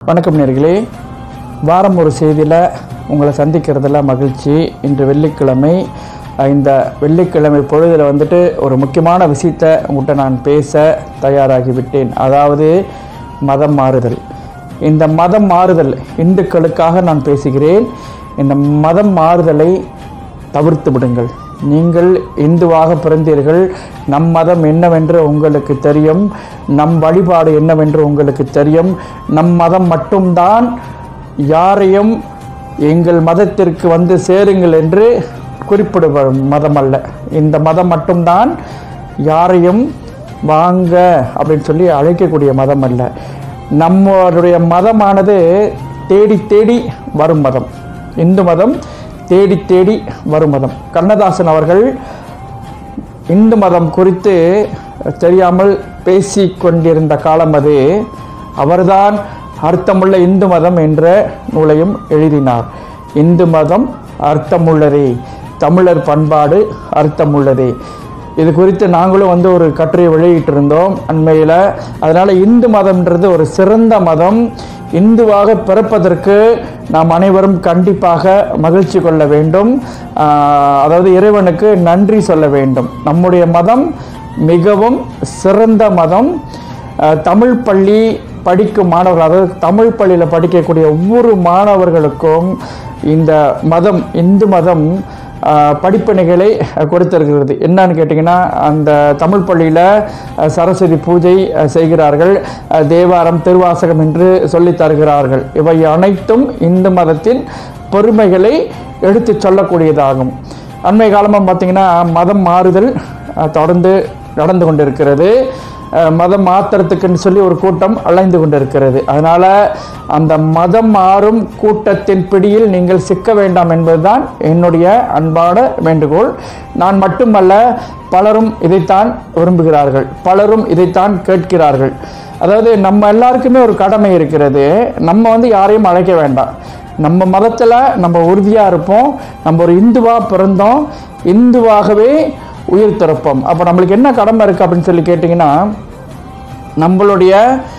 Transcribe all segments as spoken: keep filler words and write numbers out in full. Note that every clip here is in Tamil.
வணக்கம் நேயர்களே, வாரம் ஒரு செய்தியில் உங்களை சந்திக்கிறதுல மகிழ்ச்சி. இன்று வெள்ளிக்கிழமை. இந்த வெள்ளிக்கிழமை பொழுதில் வந்துட்டு ஒரு முக்கியமான விஷயத்தை உங்கள்கிட்ட நான் பேச தயாராகிவிட்டேன். அதாவது மதம் மாறுதல். இந்த மதம் மாறுதல் இந்துக்களுக்காக நான் பேசுகிறேன். இந்த மதம் மாறுதலை தவிர்த்து விடுங்கள். நீங்கள் இந்துவாக பிறந்தீர்கள். நம் மதம் என்னவென்று உங்களுக்கு தெரியும், நம் வழிபாடு என்னவென்று உங்களுக்கு தெரியும். நம் மதம் மட்டும்தான் யாரையும் எங்கள் மதத்திற்கு வந்து சேருங்கள் என்று குறிப்பிடும் மதம் அல்ல. இந்த மதம் மட்டும்தான் யாரையும் வாங்க அப்படின்னு சொல்லி அழைக்கக்கூடிய மதம் அல்ல. நம்மளுடைய மதமானது தேடி தேடி வரும் மதம். இந்து மதம் தேடி தேடி வரும் மதம். கண்ணதாசன் அவர்கள் இந்து மதம் குறித்து தெரியாமல் பேசி கொண்டிருந்த காலம் அது. அவர்தான் அர்த்தமுள்ள இந்து மதம் என்ற நூலையும் எழுதினார். இந்து மதம் அர்த்தமுள்ளதே, தமிழர் பண்பாடு அர்த்தமுள்ளதே. இது குறித்து நாங்களும் வந்து ஒரு கட்டுரை வெளியிட்டிருந்தோம் அண்மையில். அதனால் இந்து மதம்ன்றது ஒரு சிறந்த மதம். இந்துவாக பிறப்பதற்கு நாம் அனைவரும் கண்டிப்பாக மகிழ்ச்சி கொள்ள வேண்டும். அதாவது இறைவனுக்கு நன்றி சொல்ல வேண்டும். நம்முடைய மதம் மிகவும் சிறந்த மதம். தமிழ் பள்ளி படிக்கும் மாணவர்கள், அதாவது தமிழ் பள்ளியில் படிக்கக்கூடிய ஒவ்வொரு மாணவர்களுக்கும் இந்த மதம், இந்து மதம் படிப்பினைகளை கொடுத்திருக்கிறது. என்னன்னு கேட்டிங்கன்னா, அந்த தமிழ் பள்ளியில் சரஸ்வதி பூஜை செய்கிறார்கள், தேவாரம், திருவாசகம் என்று சொல்லி தருகிறார்கள். இவை அனைத்தும் இந்து மதத்தின் பெருமைகளை எடுத்து சொல்லக்கூடியதாகும். அண்மை காலமாக பார்த்திங்கன்னா மதம் மாறுதல் தொடர்ந்து நடந்து கொண்டிருக்கிறது. மதம் மாத்திரத்துக்குன்னு சொல்லி ஒரு கூட்டம் அலைந்து கொண்டிருக்கிறது. அதனால் அந்த மதம் மாறும் கூட்டத்தின் பிடியில் நீங்கள் சிக்க வேண்டாம் என்பதுதான் என்னுடைய அன்பான வேண்டுகோள். நான் மட்டுமல்ல, பலரும் இதைத்தான் விரும்புகிறார்கள், பலரும் இதைத்தான் கேட்கிறார்கள். அதாவது நம்ம எல்லாருக்குமே ஒரு கடமை இருக்கிறது. நம்ம வந்து யாரையும் அழைக்க வேண்டாம். நம்ம மதத்தில் நம்ம உறுதியாக இருப்போம். நம்ம ஒரு இந்துவாக பிறந்தோம், இந்துவாகவே உயிர் திறப்போம். அப்போ நம்மளுக்கு என்ன கடமை இருக்குது அப்படின்னு சொல்லி கேட்டிங்கன்னா, நம்மளுடைய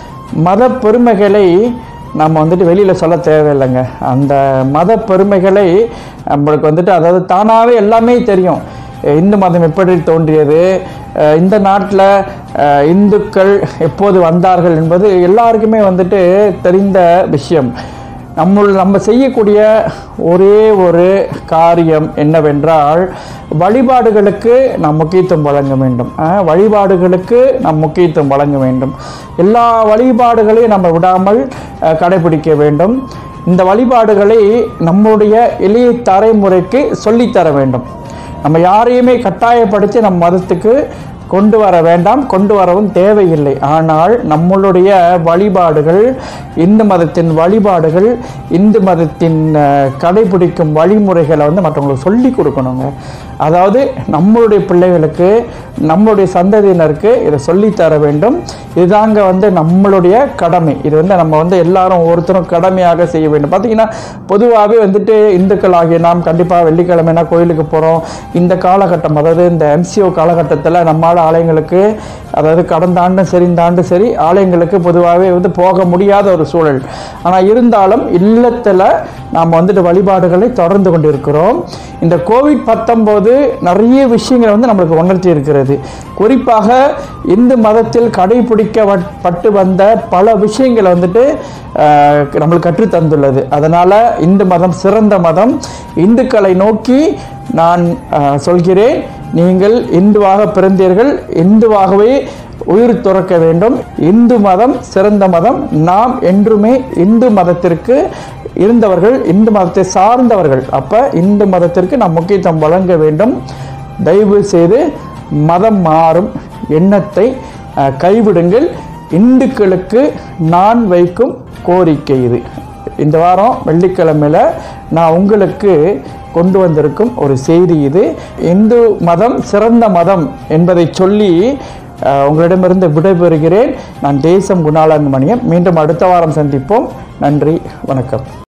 மத பெருமைகளை நம்ம வந்துட்டு வெளியில் சொல்ல தேவையில்லைங்க. அந்த மத பெருமைகளை நம்மளுக்கு வந்துட்டு, அதாவது தானாகவே எல்லாமே தெரியும். இந்து மதம் எப்படி தோன்றியது, இந்த நாட்டில் இந்துக்கள் எப்போது வந்தார்கள் என்பது எல்லாருக்குமே வந்துட்டு தெரிந்த விஷயம். நம்ம நம்ம செய்யக்கூடிய ஒரே ஒரு காரியம் என்னவென்றால், வழிபாடுகளுக்கு நாம் முக்கியத்துவம் வழங்க வேண்டும். வழிபாடுகளுக்கு நாம் முக்கியத்துவம் வழங்க வேண்டும். எல்லா வழிபாடுகளையும் நம்ம விடாமல் கடைபிடிக்க வேண்டும். இந்த வழிபாடுகளை நம்முடைய எளிய தலைமுறைக்கு சொல்லித்தர வேண்டும். நம்ம யாரையுமே கட்டாயப்படுத்தி நம் மதத்துக்கு கொண்டு வர வேண்டாம், கொண்டு வரவும் தேவையில்லை. ஆனால் நம்மளுடைய வழிபாடுகள், இந்து மதத்தின் வழிபாடுகள், இந்து மதத்தின் கடைபிடிக்கும் வழிமுறைகளை வந்து மற்றவங்களுக்கு சொல்லி கொடுக்கணுங்க. அதாவது நம்மளுடைய பிள்ளைகளுக்கு, நம்மளுடைய சந்ததியினருக்கு இதை சொல்லித்தர வேண்டும். இதுதாங்க வந்து நம்மளுடைய கடமை. இது வந்து நம்ம வந்து எல்லாரும் ஒருத்தரும் கடமையாக செய்ய வேண்டும். பார்த்திங்கன்னா, பொதுவாகவே வந்துட்டு இந்துக்கள் ஆகிய நாம் கண்டிப்பாக வெள்ளிக்கிழமைனா கோயிலுக்கு போகிறோம். இந்த காலகட்டம், அதாவது இந்த எம்சிஓ காலகட்டத்தில் நம்மளால் ஆலயங்களுக்கு, அதாவது கடந்த ஆண்டும் சரி இந்த ஆண்டும் சரி ஆலயங்களுக்கு பொதுவாகவே வந்து போக முடியாத ஒரு சூழல். ஆனால் இருந்தாலும் இல்லத்தில் நாம் வந்துட்டு வழிபாடுகளை தொடர்ந்து கொண்டிருக்கிறோம். இந்த கோவிட் பத்தொம்போது நிறைய விஷயங்களை வந்து நம்மளுக்கு உணர்த்தி இருக்கிறது. குறிப்பாக இந்து மதத்தில் கடைபிடிக்கப்பட்டு வந்த பல விஷயங்களை வந்துட்டு நம்மளுக்கு கற்றுத்தந்துள்ளது. அதனால் இந்து மதம் சிறந்த மதம். இந்துக்களை நோக்கி நான் சொல்கிறேன், நீங்கள் இந்துவாக பிறந்தீர்கள், இந்துவாகவே உயிர் துறக்க வேண்டும். இந்து மதம் சிறந்த மதம். நாம் என்றுமே இந்து மதத்திற்கு இருந்தவர்கள், இந்து மதத்தை சார்ந்தவர்கள். அப்போ இந்து மதத்திற்கு நாம் முக்கியத்துவம் வழங்க வேண்டும். தயவு செய்து மதம் மாறும் எண்ணத்தை கைவிடுங்கள். இந்துக்களுக்கு நான் வைக்கும் கோரிக்கை இது. இந்த வாரம் வெள்ளிக்கிழமையில் நான் உங்களுக்கு கொண்டு வந்திருக்கும் ஒரு செய்தி இது. இந்து மதம் சிறந்த மதம் என்பதை சொல்லி உங்களிடமிருந்து விடைபெறுகிறேன். நான் தேசம் குணாளன் மணியம். மீண்டும் அடுத்த வாரம் சந்திப்போம். நன்றி, வணக்கம்.